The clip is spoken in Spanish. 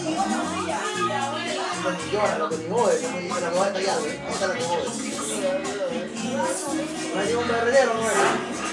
Llora, lo que ni jode, como dice la moda de tallar, esta es la que jode. No hay ningún berrero, no es.